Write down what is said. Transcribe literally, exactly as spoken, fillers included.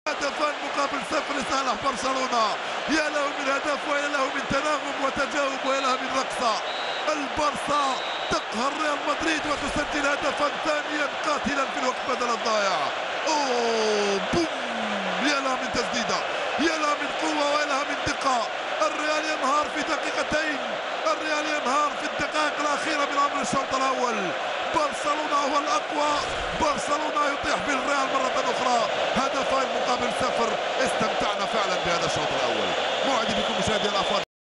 هدفان مقابل صفر لصالح برشلونة. يا له من هدف ويا له من تناغم وتجاوب ويا له من رقصة. البارسا تقهر ريال مدريد وتسجل هدفا ثانيا قاتلا في الوقت بدل الضائع. اوه بوم، يا لها من تسديدة، يا لها من قوة ويا لها من دقة. الريال ينهار في دقيقتين، الريال ينهار في الدقائق الأخيرة من عمر الشوط الأول. برشلونة هو الأقوى، برشلونة يطيح بالريال مرة أخرى. هدفين مقابل صفر.